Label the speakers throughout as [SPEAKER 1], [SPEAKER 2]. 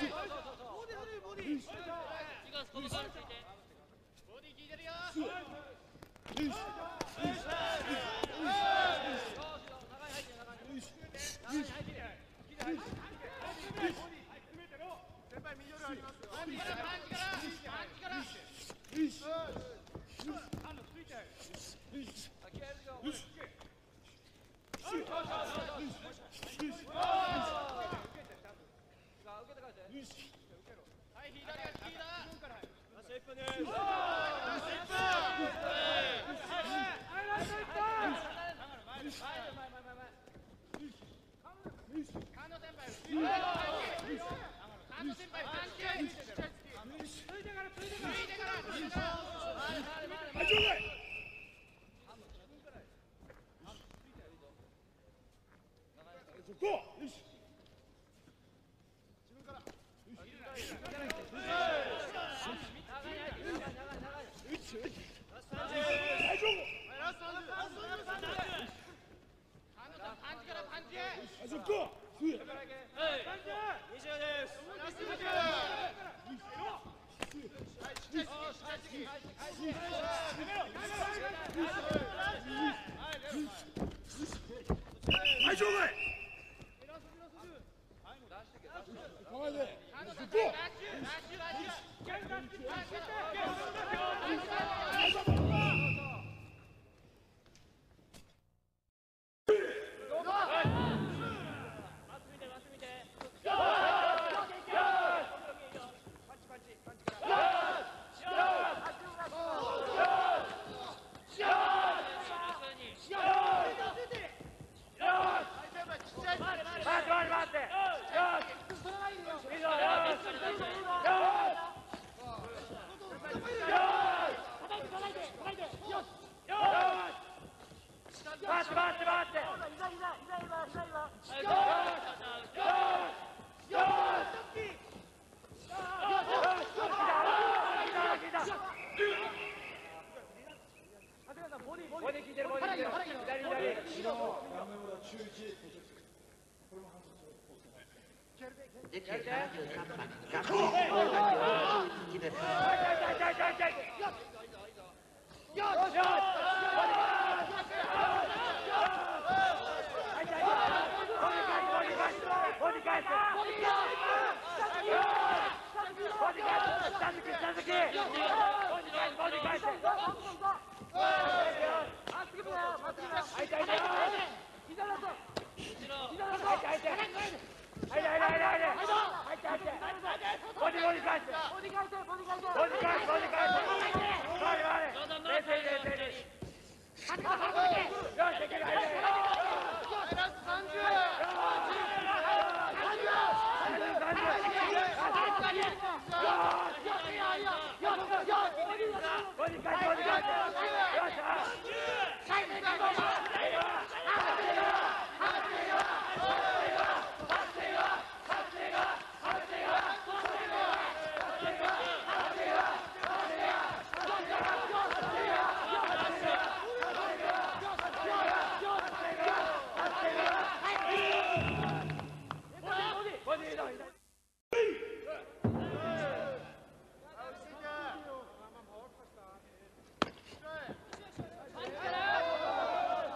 [SPEAKER 1] Hey!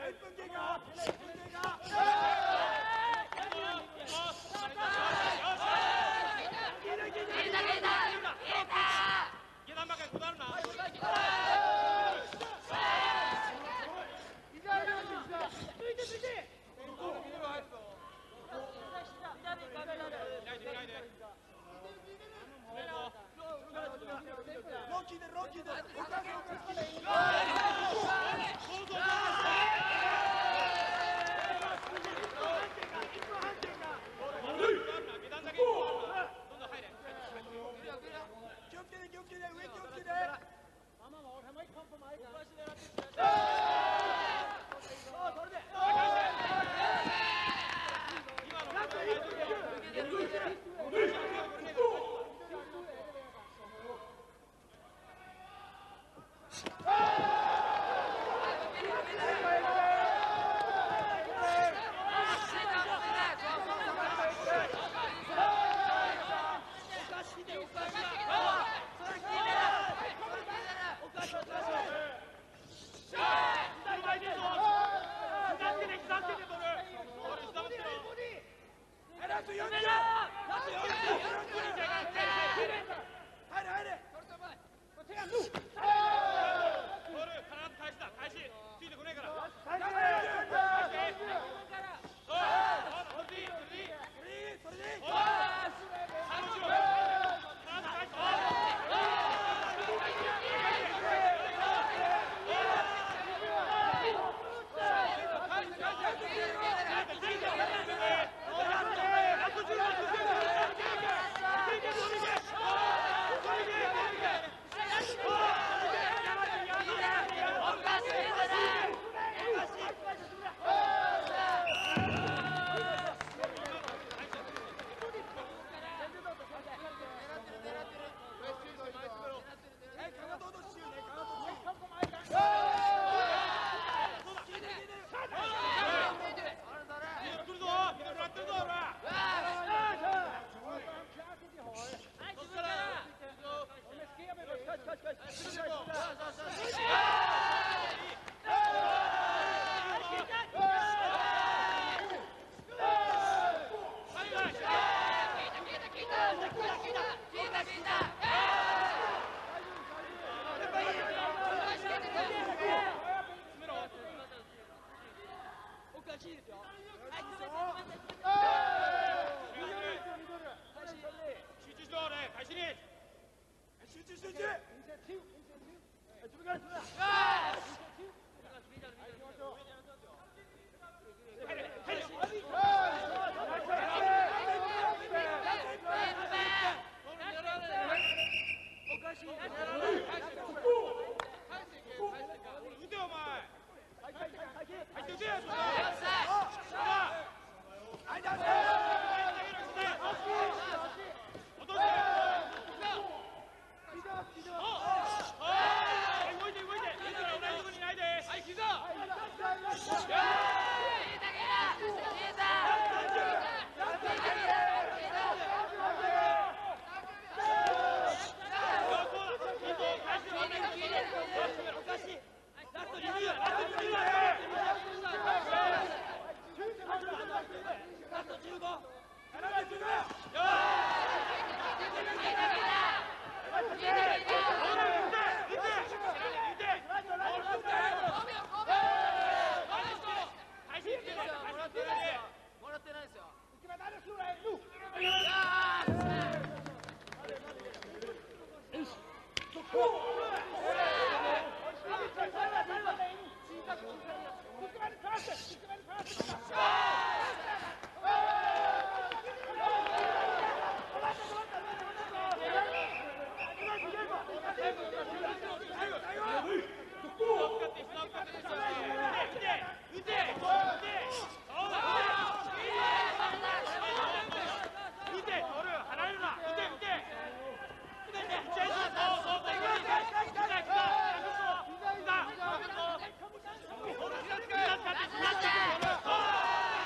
[SPEAKER 1] い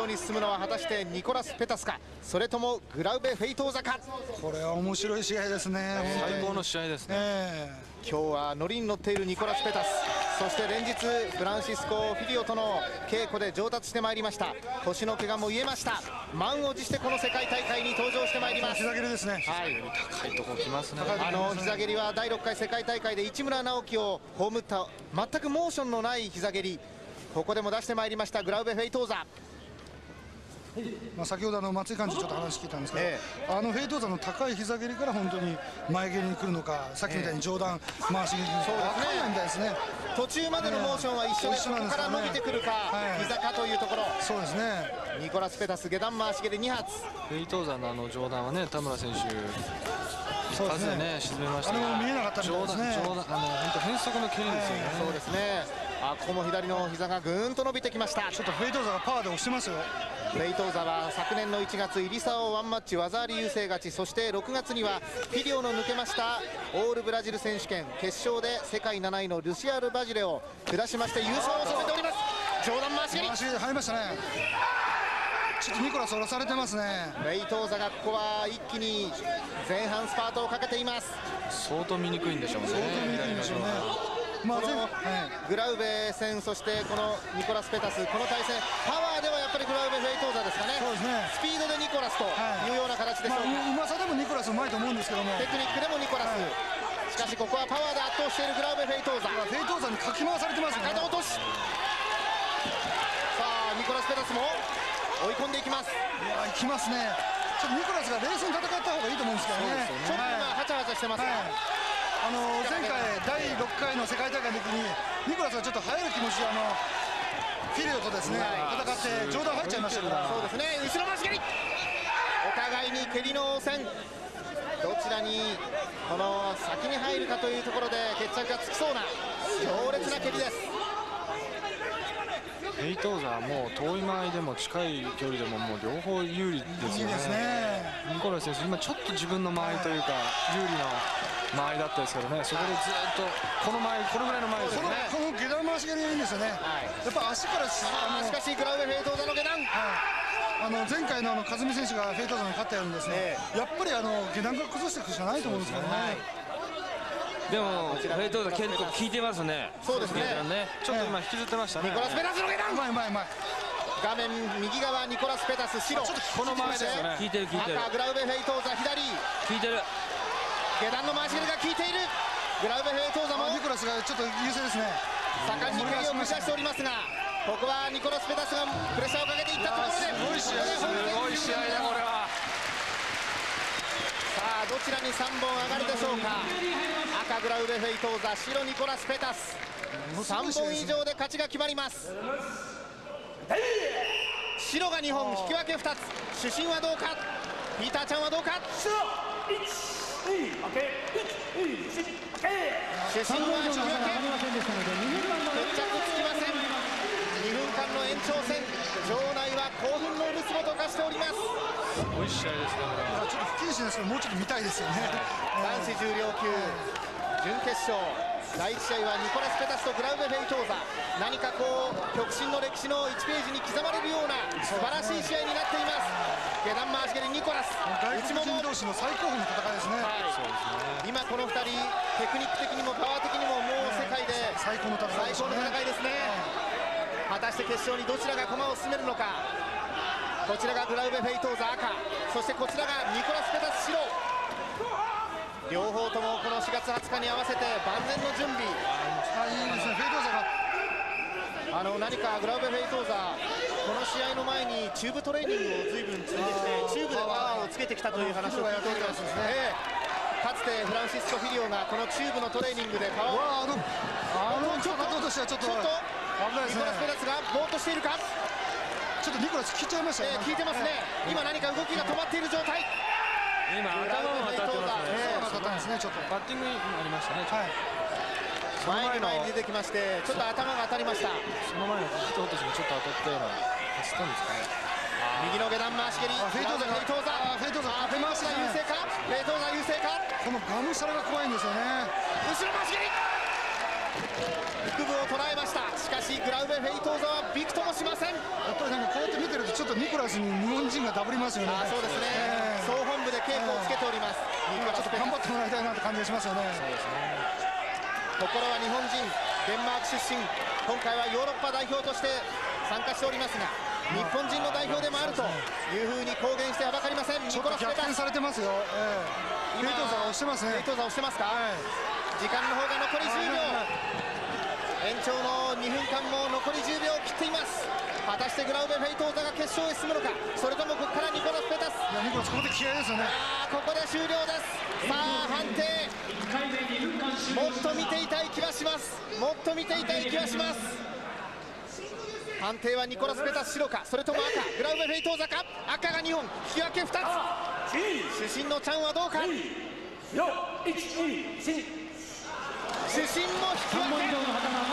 [SPEAKER 1] 勝に進むのは果たしてニコラス・ペタスか、それともグラウベ・フェイトーザか。
[SPEAKER 2] これは面白い試合ですね。
[SPEAKER 3] 最高の試合ですね。
[SPEAKER 1] 今日はノリに乗っているニコラス・ペタス、そして連日フランシスコ・フィリオとの稽古で上達してまいりました。腰の怪我も癒えました。満を持してこの世界大会に登場してまいります。
[SPEAKER 2] 膝蹴りですね。
[SPEAKER 1] はい、
[SPEAKER 3] 高いところ来ますね。
[SPEAKER 1] 膝蹴りは第6回世界大会で市村直樹を葬った全くモーションのない膝蹴り、ここでも出してまいりましたグラウベ・フェイトーザ。
[SPEAKER 2] 先ほど松井幹事ちょっと話聞いたんですけど、フェイトーザの高い膝蹴りから本当に前蹴りに来るのか、さっきみたいに上段回し蹴りに来るのか分からないみたいですね。
[SPEAKER 1] 途中までのモーションは一緒で、そこから伸びてくるか、膝かというところ。
[SPEAKER 2] そうですね。
[SPEAKER 1] ニコラス・ペタス下段回し蹴り2発。
[SPEAKER 3] フェイトーザの上段はね、田村選手数でね沈めました。
[SPEAKER 2] あれも見えなかったみたいですね。
[SPEAKER 3] 本当変則の蹴りですよね。
[SPEAKER 1] そうですね。ここも左の膝がぐーんと伸びてきました。
[SPEAKER 2] ちょっとフェイトーザがパワーで押してますよ。
[SPEAKER 1] フェイトーザは昨年の1月入澤をワンマッチ技あり優勢勝ち、そして6月にはフィリオの抜けましたオールブラジル選手権決勝で世界7位のルシアル・バジレを下しまして優勝を収めております。上段回し蹴り
[SPEAKER 2] 入りましたね。ちょっとニコラス下ろされてますね。
[SPEAKER 1] フェイトーザがここは一気に前半スパートをかけています。
[SPEAKER 3] 相当見にくいんでしょうね。
[SPEAKER 2] 相当見にくいんでしょうね。
[SPEAKER 1] このグラウベ戦、そしてこのニコラス・ペタス、この対戦パワーではやっぱりグラウベ・フェイトーザですかね。
[SPEAKER 2] そうですね。
[SPEAKER 1] スピードでニコラスというような形でしょうか。
[SPEAKER 2] うまさでもニコラスうまいと思うんですけども、
[SPEAKER 1] テクニックでもニコラス、しかしここはパワーで圧倒しているグラウベ・フェイトーザ。
[SPEAKER 2] フェイトーザにかき回されてますね。
[SPEAKER 1] 肩落とし。さあニコラス・ペタスも追い込んでいきます。
[SPEAKER 2] いや、いきますね。ちょっとニコラスが冷静に戦った方がいいと思うんですけどね。
[SPEAKER 1] ちょっと今ハチャハチャしてます。
[SPEAKER 2] 前回第6回の世界大会の時にニコラスがちょっと速い気持ちでフィリオとですね戦って上段入っちゃいましたから。
[SPEAKER 1] そうですね。後ろ回し蹴り、お互いに蹴りの応戦、どちらにこの先に入るかというところで決着がつきそうな強烈な蹴りです。
[SPEAKER 3] フェイトーザはもう遠い間合いでも近い距離でももう両方有利ですよね。
[SPEAKER 2] いいですね。
[SPEAKER 3] ニコラス選手今ちょっと自分の間合いというか有利な間合いだったですけどね、そこでずっとこの前これぐらいの前ですね。
[SPEAKER 2] この下段回し蹴りがいいんですよね。やっぱ足から
[SPEAKER 1] しかしグラウベ・フェイトーザの下段、
[SPEAKER 2] 前回の和美選手がフェイトーザに勝ったようにですね、やっぱり下段から崩していくしかないと思うんですけどね。
[SPEAKER 4] でもフェイトーザ結構効いてますね。
[SPEAKER 1] そうですね。
[SPEAKER 3] ちょっと今引きずってましたね。
[SPEAKER 1] ニコラス・ペタスの下段、
[SPEAKER 2] うまいうまいうまい。
[SPEAKER 1] 画面右側ニコラス・ペタス白、
[SPEAKER 3] この前で
[SPEAKER 4] 効いてる効いてる。
[SPEAKER 1] 赤グラウベ・フェイトーザ左、
[SPEAKER 4] 効いてる。
[SPEAKER 1] 下段の回し蹴りが効いている。グラウベ・フェイトーザも
[SPEAKER 2] ニコラスがちょっと優勢ですね。
[SPEAKER 1] 盛んに蹴りを繰り出しておりますが、ここはニコラス・ペタスがプレッシャーをかけていったところで、
[SPEAKER 3] すごい試合、すごい試合だこれは。
[SPEAKER 1] さあどちらに3本上がるでしょうか。赤グラウベ・フェイトーザ、白ニコラス・ペタス、3本以上で勝ちが決まります。白が2本、引き分け2つ。主審はどうか、ピーターちゃんはどうか。主審は引き分け、決着つきません。2分間の延長戦、場内は興奮の留守を溶かしております。
[SPEAKER 3] すごい試合ですね。
[SPEAKER 2] ちょっと不謹慎ですけどもうちょっと見たいですよね。
[SPEAKER 1] 男子重量級準決勝第1試合はニコラス・ペタスとグラウベ・フェイトーザ、何かこう極真の歴史の1ページに刻まれるような素晴らしい試合になっています。下段回し蹴りニコラス、
[SPEAKER 2] 外国人同士の最高峰の戦いですね。
[SPEAKER 1] 今この2人テクニック的にもパワー的にももう世界で
[SPEAKER 2] 最高の戦いですね。
[SPEAKER 1] 果たして決勝にどちらが駒を進めるのか。こちらがグラウベ・フェイトーザ赤、そしてこちらがニコラス・ペタス白、両方ともこの4月20日に合わせて万全の準備。
[SPEAKER 2] いいですね。フェイトーザが
[SPEAKER 1] 何かグラウベ・フェイトーザ、この試合の前にチューブトレーニングを随分積んできて、チューブでパワーをつけてきたという話を聞いております。かつてフランシスコ・フィリオがこのチューブのトレーニングでパワーを
[SPEAKER 2] ちょっととしてはちょっと危ないですね。
[SPEAKER 1] ニコラス・ペタスがぼーっとしているか。
[SPEAKER 2] ちょっとニコラス聞いちゃいましたね。
[SPEAKER 1] 聞いてますね。今何か動きが止まっている状態。
[SPEAKER 4] 今頭も当たってますね。
[SPEAKER 2] ちょっと
[SPEAKER 3] バッティングにありましたね。
[SPEAKER 1] 前に出てきまして、ちょっと頭が当たりました。
[SPEAKER 3] その前の人落としがちょっと当たって走ったんですかね。
[SPEAKER 1] 右の下段回し蹴り、フェイトーザ、フェイトーザ、フェイトーザ優勢か、フェイトーザ優勢か。
[SPEAKER 2] このガムシャラが怖いんですよね。
[SPEAKER 1] 後ろ回し蹴り、 腹部を捉えました。しかしグラウベ・フェイトーザはびくともしません。
[SPEAKER 2] やっぱりなんかこうやって見てるとちょっとニコラスに日本人がダブりますよね。
[SPEAKER 1] そうですね、総本部で稽古をつけております。ニコラス・ペタス、
[SPEAKER 2] 頑張ってもらいたいなって感じがしますよね。
[SPEAKER 1] ところは日本人、デンマーク出身、今回はヨーロッパ代表として参加しておりますが、日本人の代表でもあるというふうに公言してはばかりません。
[SPEAKER 2] ちょっと逆転されてますよ。フェイトーザが押してますね。
[SPEAKER 1] フェイトーザ押してますか、時間の方が残り10秒、延長の2分間も残り10秒を切っています。果たしてグラウベ・フェイトーザが決勝へ進むのか、それともここからニコラス・ペタス。
[SPEAKER 2] ニコラスここで気合ですよね。
[SPEAKER 1] ここで終了です。さあ判定、もっと見ていたい気はします。もっと見ていたい気はします。判定はニコラス・ペタス白か、それとも赤、グラウベ・フェイトーザか。赤が2本、引き分け2つ。主審のチャンはどうか。主審も引き分け、延長の2回目に入り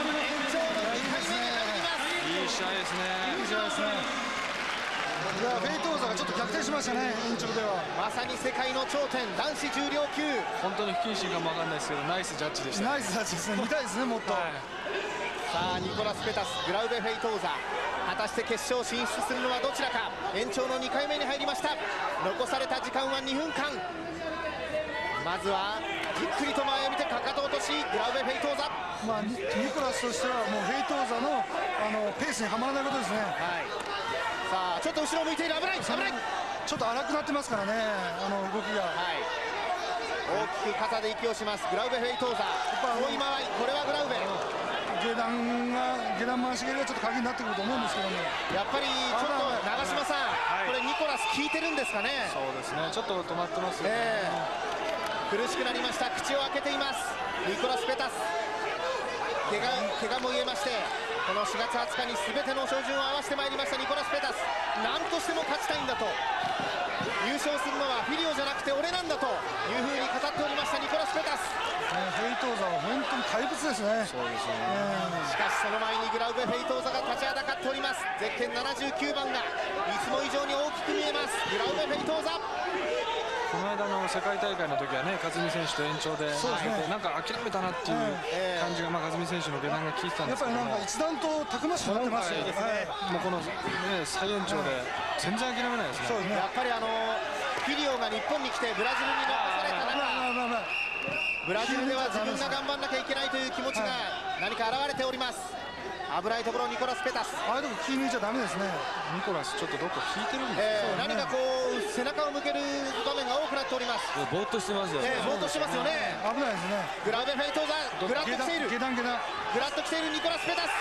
[SPEAKER 1] ます。
[SPEAKER 3] いい試合ですね。
[SPEAKER 2] いい試合ですね。いやフェイトーザがちょっと逆転しましたね、延長では。
[SPEAKER 1] まさに世界の頂点、男子重量級。
[SPEAKER 3] 本当に不謹慎かもわかんないですけど、ナイスジャッジでした。
[SPEAKER 2] ナイスジャッジですね。見たいですね、もっと。
[SPEAKER 1] さあニコラス・ペタス、グラウベ・フェイトーザ、果たして決勝進出するのはどちらか。延長の2回目に入りました。残された時間は2分間。まずはじっくりと前を見てかかと落とし、グラウベ・フェイトーザ。
[SPEAKER 2] ニコラスとしてはもうフェイトーザのペースにはまらないことですね。
[SPEAKER 1] さあちょっと後ろ向いている、危ない危ない。
[SPEAKER 2] ちょっと荒くなってますからね、動きが。
[SPEAKER 1] 大きく肩で息をしますグラウベ・フェイトーザ。追い回り、これはグラウベ。
[SPEAKER 2] 下段回し蹴りがちょっと鍵になってくると思うんですけども、
[SPEAKER 1] やっぱりちょっと長嶋さん、これニコラス効いてるんですかね。
[SPEAKER 3] そうですね、ちょっと止まってますよね。
[SPEAKER 1] 苦しくなりました。口を開けていますニコラス・ペタス。怪我も癒えまして、この4月20日に全ての照準を合わせてまいりましたニコラス・ペタス。何としても勝ちたいんだと、優勝するのはフィリオじゃなくて俺なんだというふうに語っておりましたニコラス・ペタス。
[SPEAKER 2] フェイトーザは本当に怪物ですね。
[SPEAKER 3] そうですよね。
[SPEAKER 1] しかしその前にグラウベ・フェイトーザが立ちはだかっております。ゼッケン79番がいつも以上に大きく見えます。グラウベ・フェイトーザ。
[SPEAKER 3] この間の世界大会の時はね、克実選手と延長でなんか諦めたなっていう感じが、克実選手の下段が効いてたんですけど、
[SPEAKER 2] やっぱりなんか一段とたくましくなってますよね。
[SPEAKER 3] もうこの最延長で全然諦めないですね。
[SPEAKER 1] やっぱりフィリオが日本に来てブラジルに残された中、ブラジルでは自分が頑張んなきゃいけないという気持ちが何か現れております。危ないところニコラス・ペタス。
[SPEAKER 2] ああいうとこ気抜いちゃダメですね。
[SPEAKER 3] ニコラスちょっとどっか引いてるんですよ。
[SPEAKER 1] 何かこう背中を向ける場面が多くなっております。
[SPEAKER 4] ぼーっとしてますよね。
[SPEAKER 1] ぼーっとしてますよね。
[SPEAKER 2] 危ないですね。
[SPEAKER 1] グラウベ・フェイトーザ、グラッと来ている。グラッと来ているニコラス・ペタス。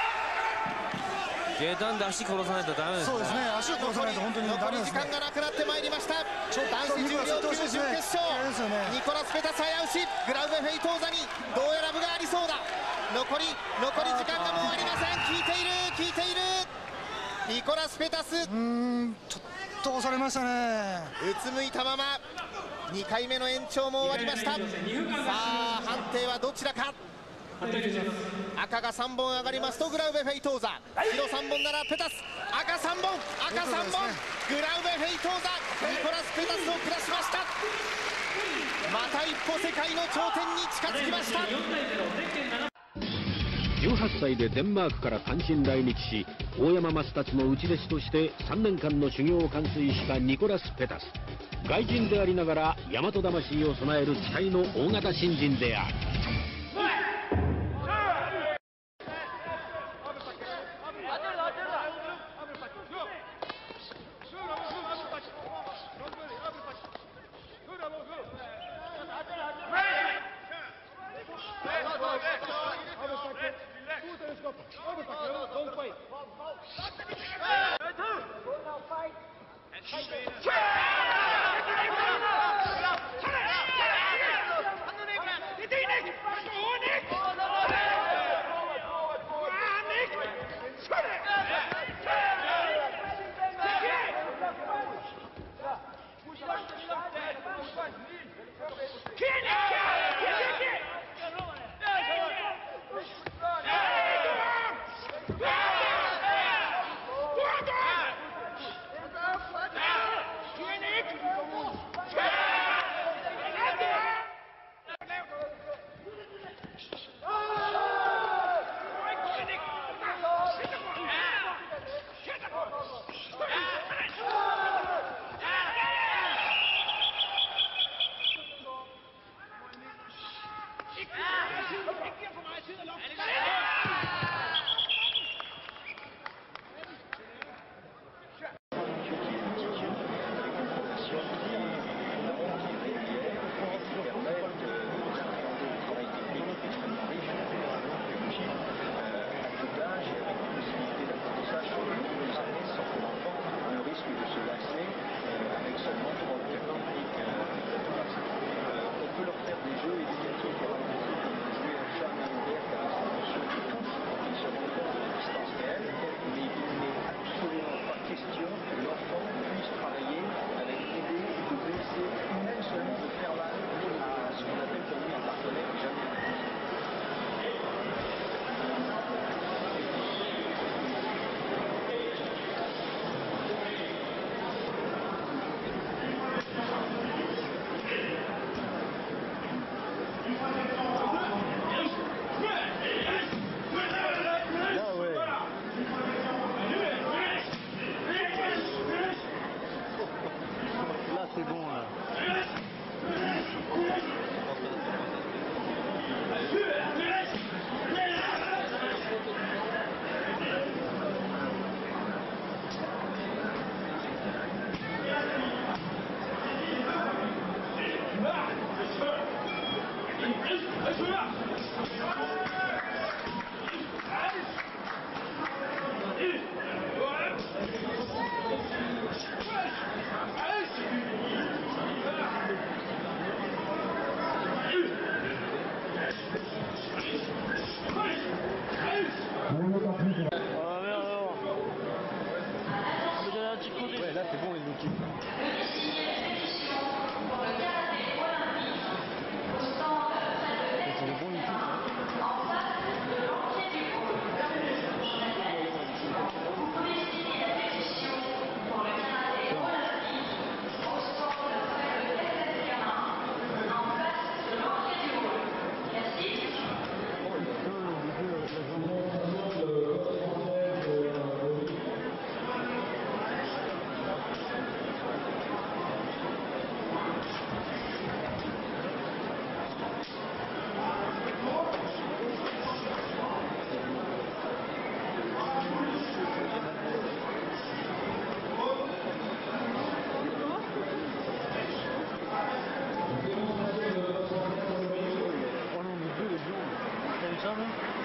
[SPEAKER 4] 下段で足殺さないとダメです。
[SPEAKER 2] そうですね、足を殺さないと本当にダメですね。
[SPEAKER 1] 残り時間がなくなってまいりました。男子重量級準決勝、ニコラス・ペタス早押し、グラウベ・フェイトーザにどうやら分がありそうだ。残り時間がもうありません。効いているニコラス・ペタス。
[SPEAKER 2] ちょっと押されましたね。
[SPEAKER 1] うつむいたまま2回目の延長も終わりました。さあ判定はどちらか。赤が3本上がりますとグラウベ・フェイトーザ、白3本ならペタス。赤3本、グラウベ・フェイトーザ、ニコラス・ペタスを下しました。また一歩世界の頂点に近づきました。
[SPEAKER 5] 18歳でデンマークから単身来日し、大山マスタツの内弟子として3年間の修行を完遂したニコラス・ペタス。外人でありながら大和魂を備える期待の大型新人である。
[SPEAKER 6] Kienix!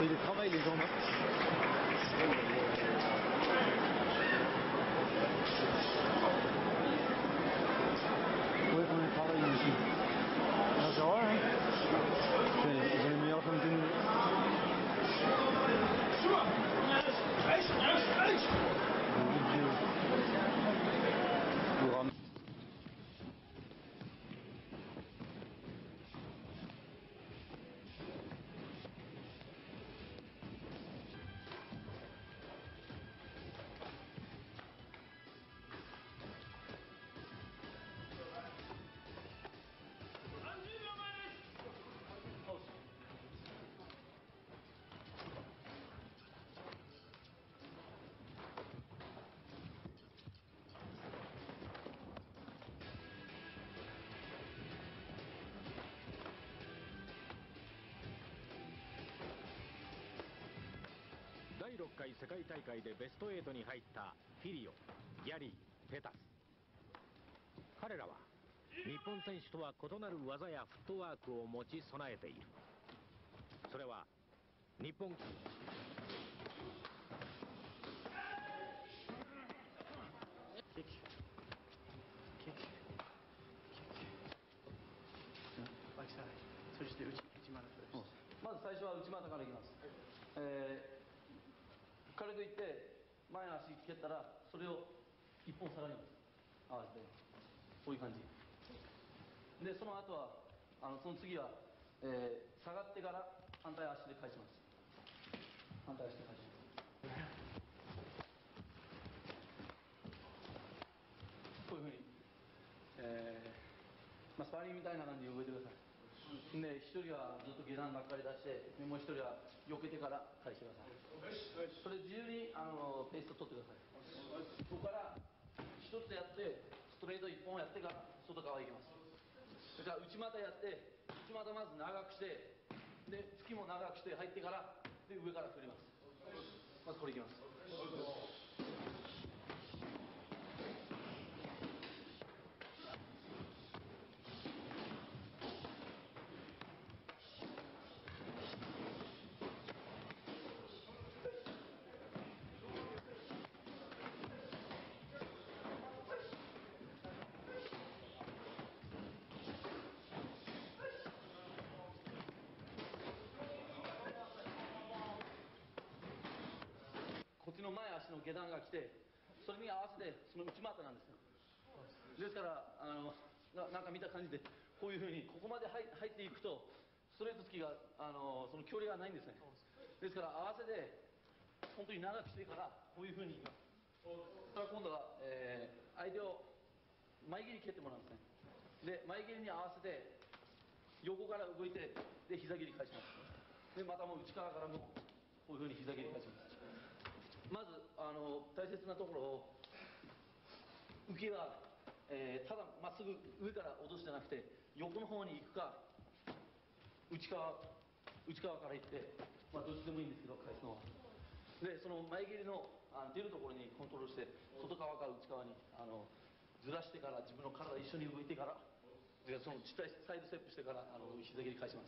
[SPEAKER 1] il travaille les jambes.
[SPEAKER 6] Oui, on est travaillé ici. C'est vrai, hein. C'est les meilleurs jambes que nous.
[SPEAKER 5] 第6回世界大会でベスト8に入ったフィリオ、ギャリー、ペタス。彼らは日本選手とは異なる技やフットワークを持ち備えている。それは日本
[SPEAKER 7] そして内股です。まず最初は内股からいきます。軽くいって前の足蹴ったらそれを一本下がります。合わせてこういう感じで、その後はその次は、下がってから反対足で返します。反対足で返します。こういうふうに、スパーリングみたいな感じで動いてください。で、一人はずっと下段ばっかり出して、もう一人は避けてから返してください。それ自由にペースト取ってください。ここから一つやってストレート一本やってから外側行きます。それから内股やって内股まず長くして、で突きも長くして入ってからで上から振ります。まずこれいきます。こっちの前足の下段が来て、それに合わせてその内股なんですよ。ですからなんか見た感じでこういうふうにここまで入っていくとストレート突きがその距離がないんですね。ですから合わせて本当に長くしてからこういうふうにいきます。それから今度は、相手を前蹴り蹴ってもらうんですね。で前蹴りに合わせて横から動いてで膝蹴り返します。でまたもう内側からもこういうふうに膝蹴り返します。まず大切なところを受けは、ただまっすぐ上から落とすじゃなくて横の方に行くか内側から行って、どっちでもいいんですけど返すのは。でその前蹴りの出るところにコントロールして外側から内側にずらしてから自分の体一緒に動いてからでそのサイドステップしてから膝蹴り返します。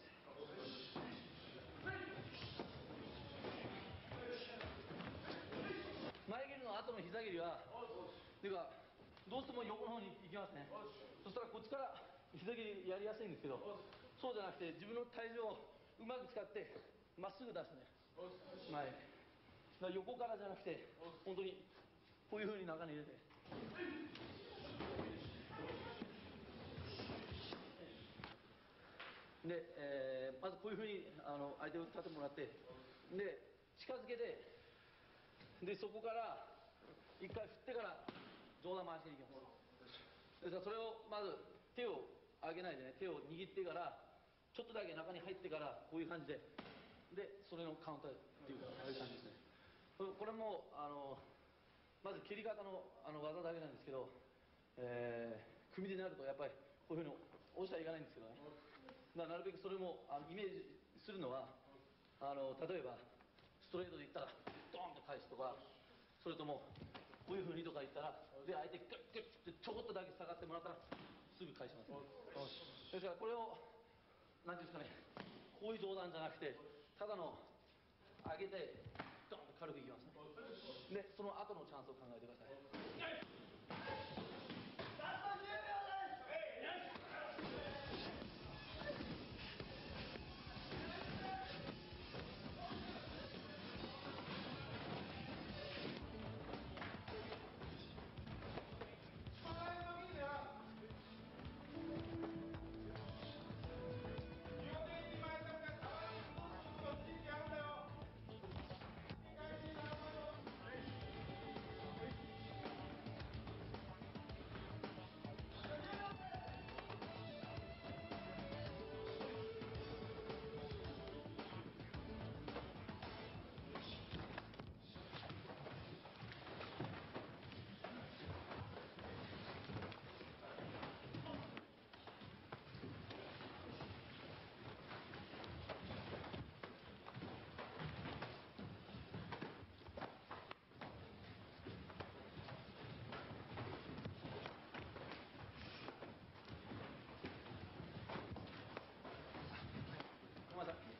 [SPEAKER 7] 前蹴りの後の膝蹴りはていうかどうしても横の方に行きますね。そしたらこっちから膝蹴りやりやすいんですけど、そうじゃなくて自分の体重をうまく使ってまっすぐ出すね。前だから横からじゃなくて本当にこういうふうに中に入れてで、まずこういうふうに相手を立ってもらってで近づけてでそこから一回振ってから上段回しに行きます。ですからそれをまず手を上げないでね、手を握ってからちょっとだけ中に入ってからこういう感じでそれのカウンターっていうかああいう感じですね。これもまず蹴り方の技だけなんですけど、組でなるとやっぱりこういうふうに押してはいかないんですけどね。なるべくそれもイメージするのは例えばストレートでいったらドーンと返すとか、それともこういうふうにとか言ったらで相手グッグッってちょこっとだけ下がってもらったらすぐ返します。ですからこれを何ていうんですかね、こういう上段じゃなくてただのけてドンと軽くいきますね。でその後のチャンスを考えてください。ごめんなさい。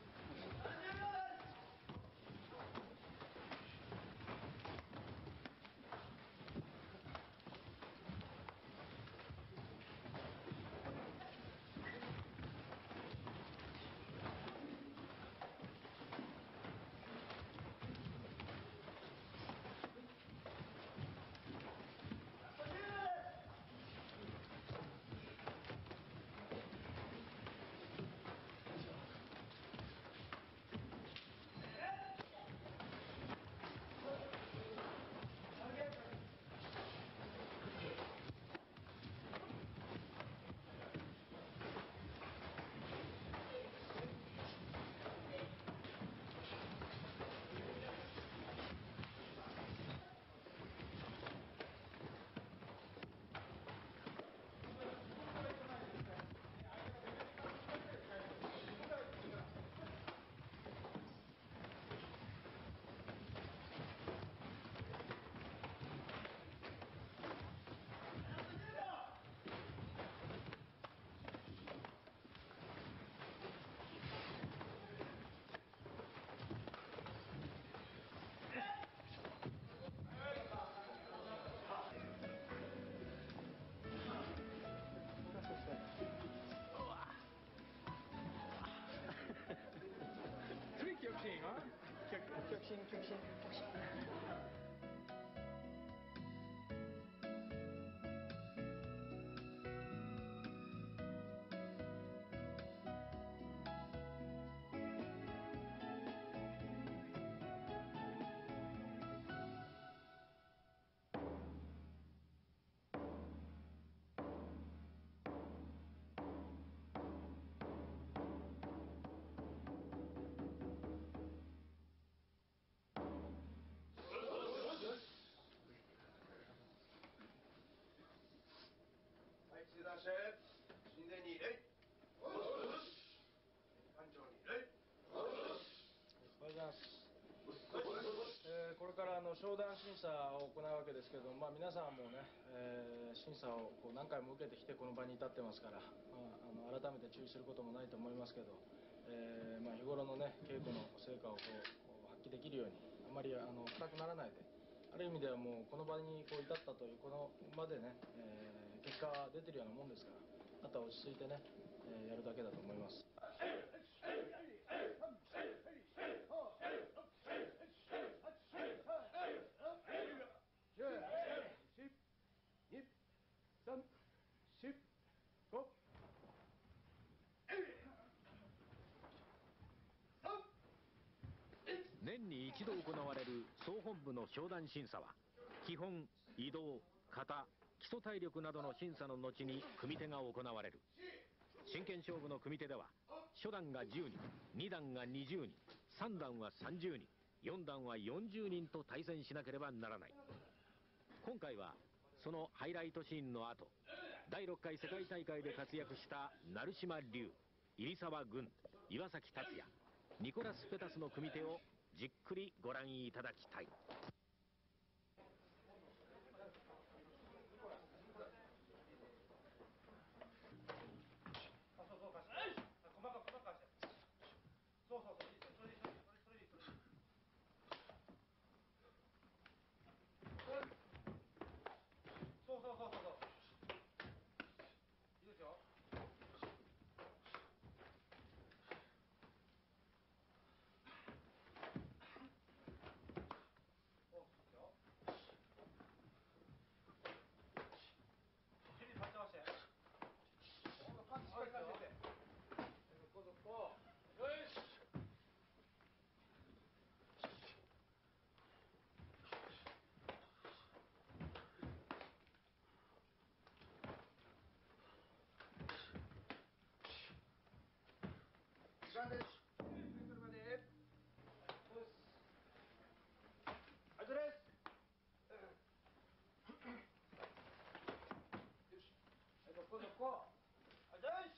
[SPEAKER 8] 中断して神殿に礼。班長に礼。
[SPEAKER 3] おはようございます。これから商談審査を行うわけですけれども、皆さんもね、審査を何回も受けてきてこの場に至ってますから、改めて注意することもないと思いますけど、日頃のね稽古の成果を発揮できるようにあまり深くならないで、ある意味ではもうこの場に至ったというこの場でね、結果が出てるようなもんですから、あとは落ち着いてね、やるだけだと思います。
[SPEAKER 5] 年に一度行われる総本部の商談審査は、基本、移動、型、基礎体力などの審査の後に組手が行われる。真剣勝負の組手では、初段が10人、2段が20人、3段は30人、4段は40人と対戦しなければならない。今回はそのハイライトシーンの後、第6回世界大会で活躍した成島龍、入澤軍、岩崎達也、ニコラス・ペタスの組手をじっくりご覧いただきたい。
[SPEAKER 8] そうそうそう、それでいい、それでいい。 間です。車で。あとです。よし。どこどこ。あとです。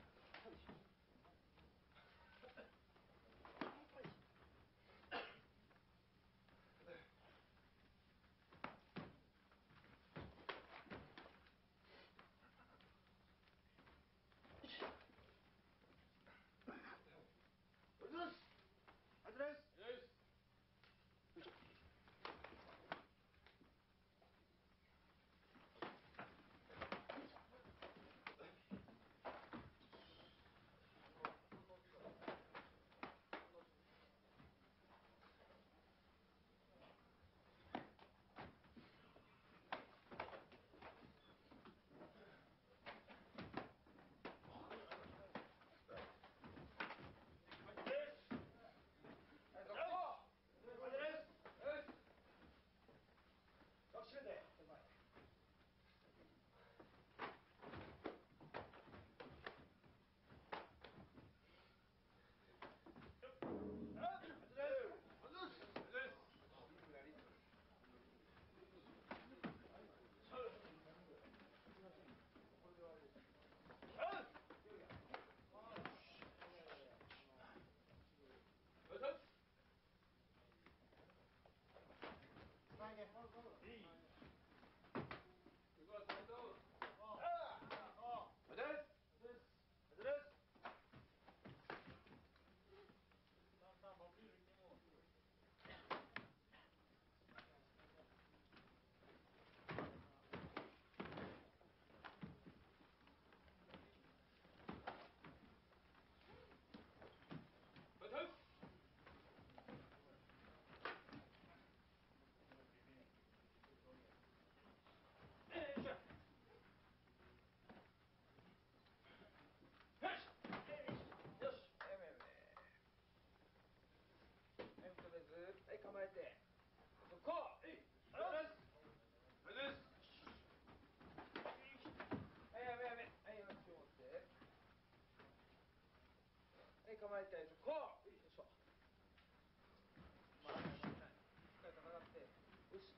[SPEAKER 8] 構えて。こう。はい。やめ。はい、こっちを持って。はい、構えて。こう。よいしょ。回らない。しっかりと上がって。よし。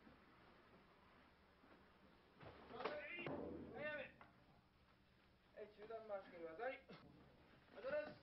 [SPEAKER 8] はい、やめ。はい、中段回し蹴り技に。ありがとうございます。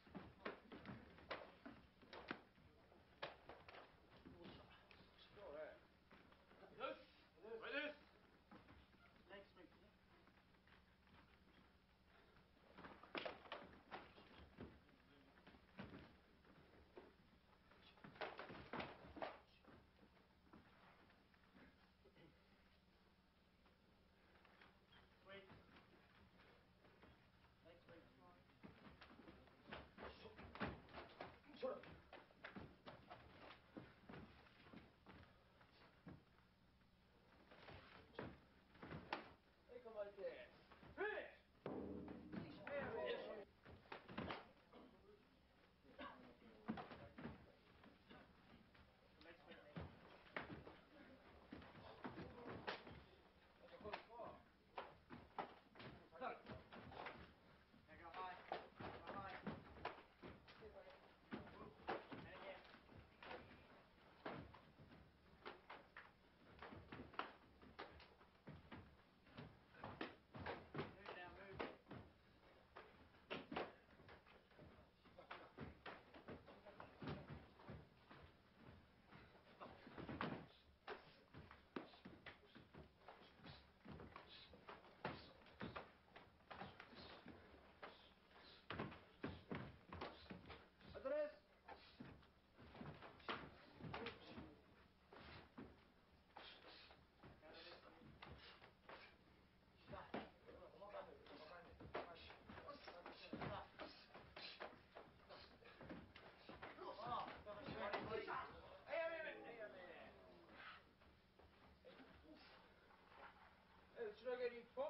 [SPEAKER 8] 後ろ蹴り一本。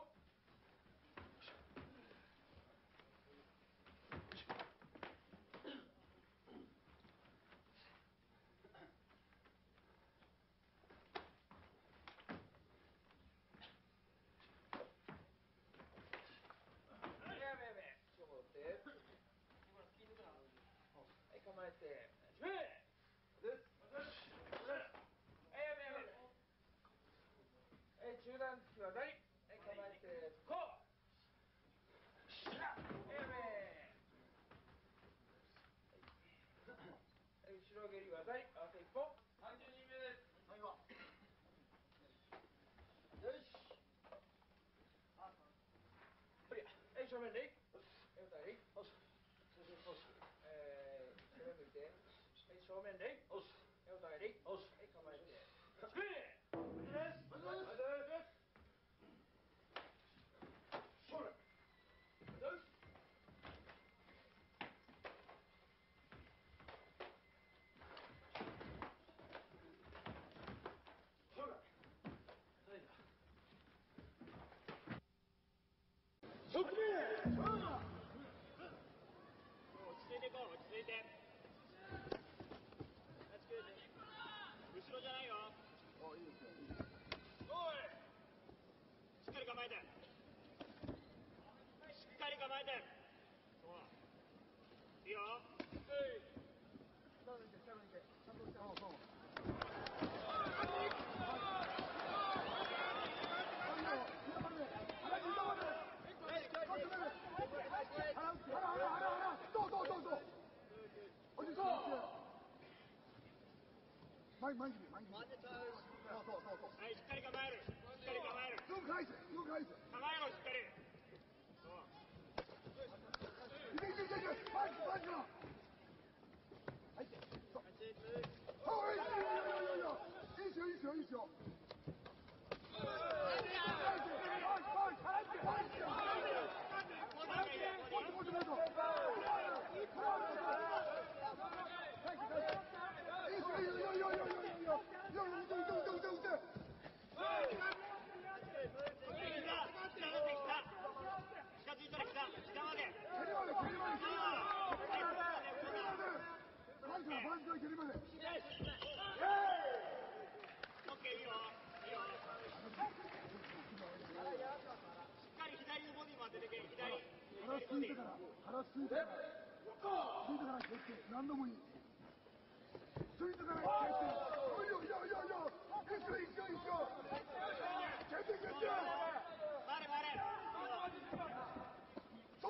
[SPEAKER 8] やめ。ちょっと待って。 技あり合わせ一本32名です。はいわよしクリア。正面礼手を対礼正面向いて正面礼手を対礼構えて勝ちそれ
[SPEAKER 9] 後ろじゃないよ。おいいですよ。おい。しっかり構えて。しっかり構えて。そう。いいよ。下向いて下向いて。ちゃんとして。そう。前に。はい、しっかり構える。しっかり構える。よく返せ。構えろ、しっかり。そう。いけ。パンチろ。入って。そう。おい。いいですよ。腹すいてから蹴って何度もいい。ついてから蹴って。いいよ。一緒。蹴って。回れ。そう。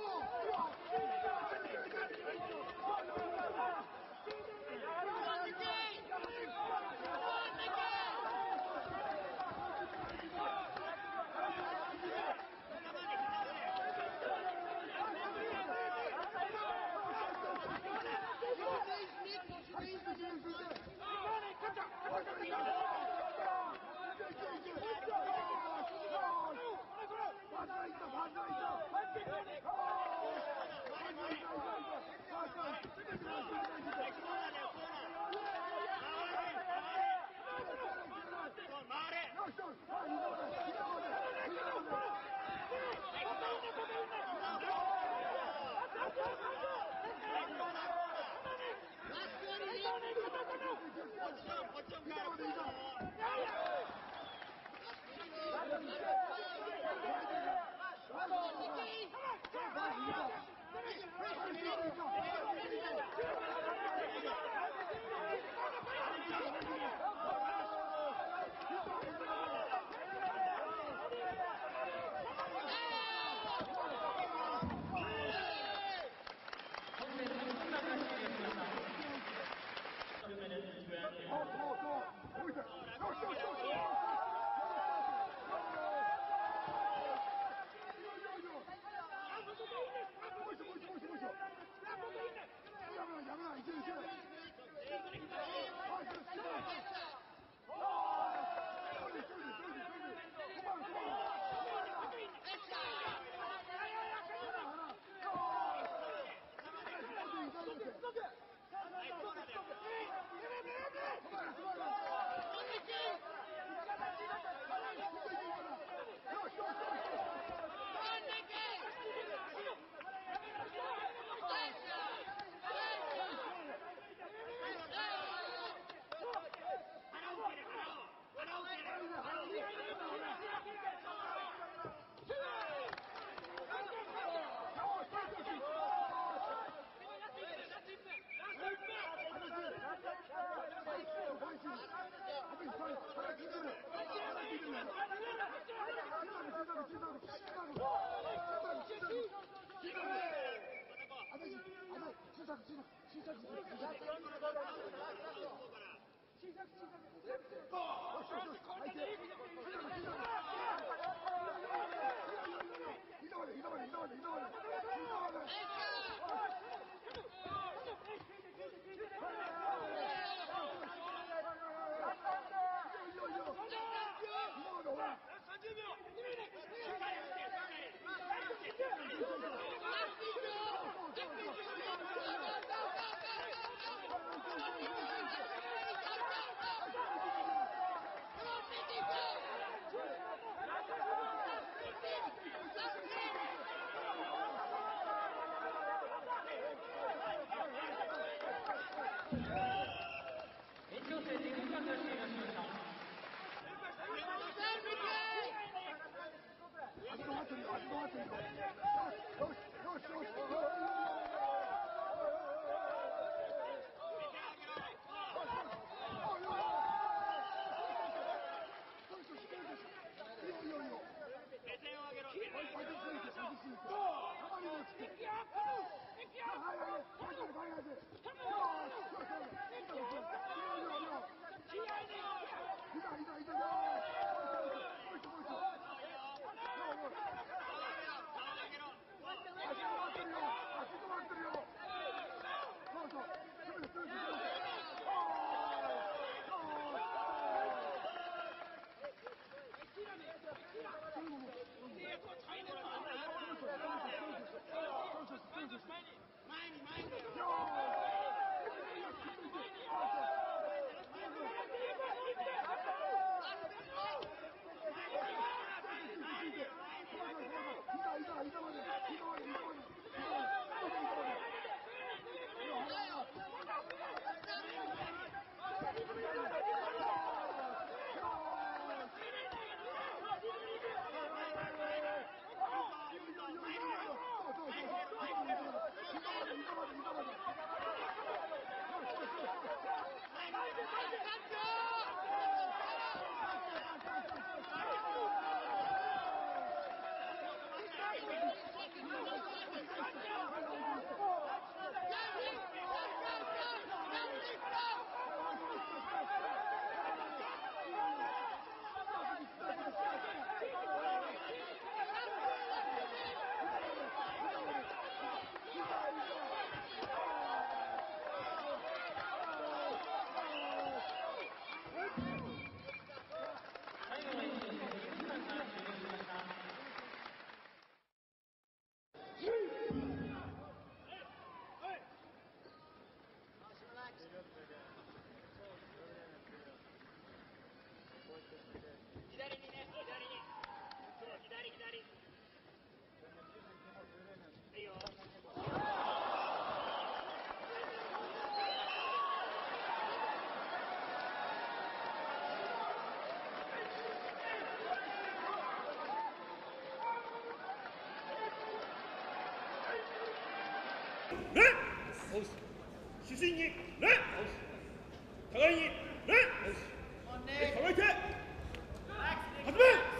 [SPEAKER 9] 主審に礼。互いに礼。互い手。始め。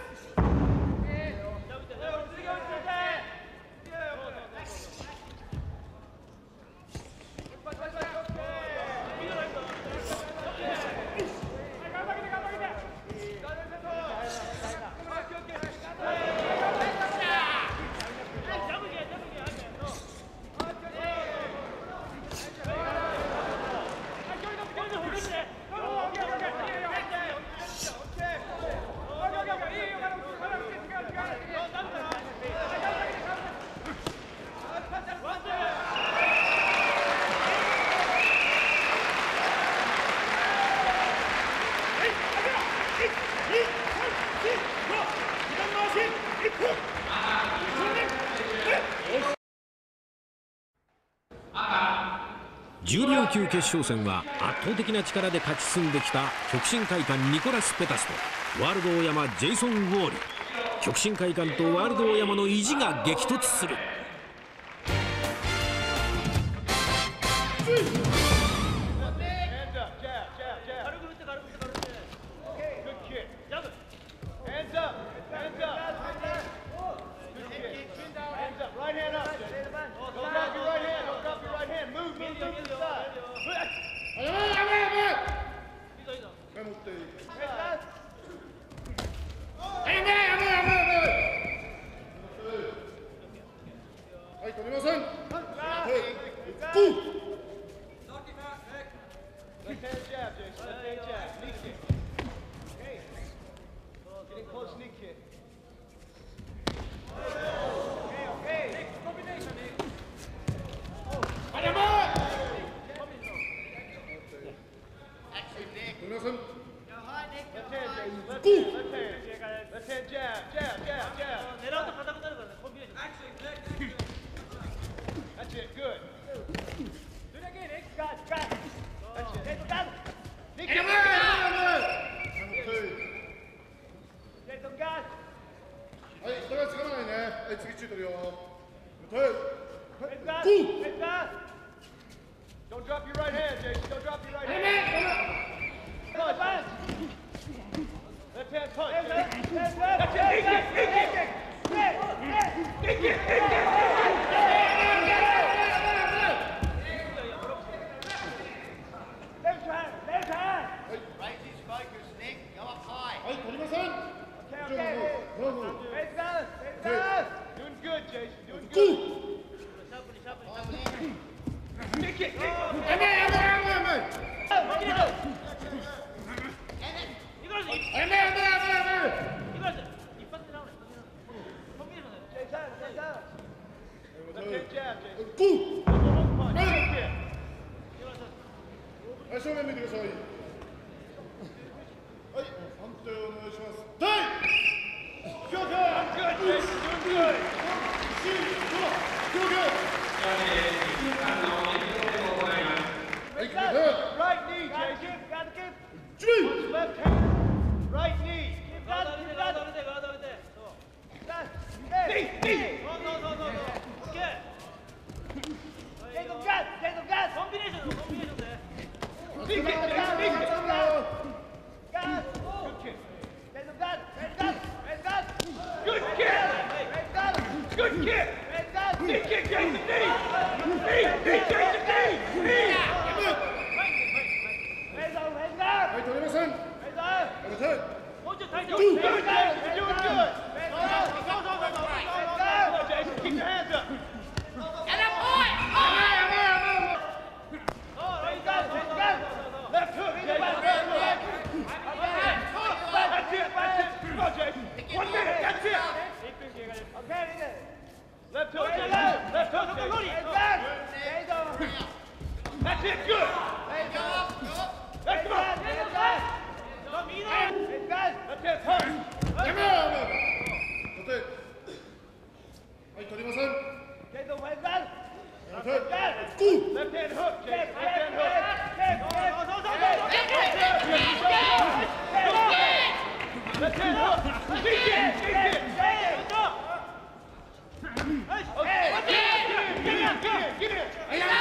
[SPEAKER 5] 重量級決勝戦は圧倒的な力で勝ち進んできた極真会館ニコラス・ペタスとワールド大山ジェイソン・ウォーリー。極真会館とワールド大山の意地が激突する。
[SPEAKER 9] 正面見てください。はい、判定お願いします。
[SPEAKER 8] Right knee, Jason. Got to keep. Left hand. Right knee. Got it. Knee. Okay. Jason, gas. Combination. Good kick. Good kick. Knee kick, Jason. Knee, Jason. Knee.
[SPEAKER 9] はい、取れません。
[SPEAKER 8] もうちょっと体勢を。You're doing good. Jason, keep your hands up. Left hook, Jason. That's it. Come on, Jason. 1 minute. That's it. Left hook, Jason. Left hook, Jason. That's it. Good. Let's go. Left hand punch.
[SPEAKER 9] はい、取りません。
[SPEAKER 8] Left hand hook, Jason. Left hand hook. Left hand hook. Kick it. Okay. Get in.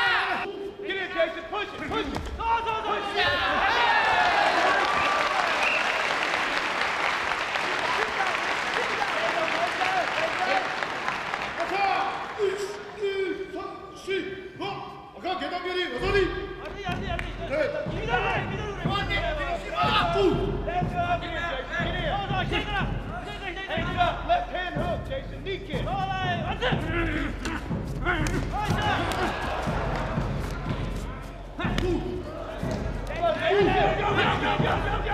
[SPEAKER 8] Left hand hook, Jason. Knee kick. Go, go, go, go, go, go.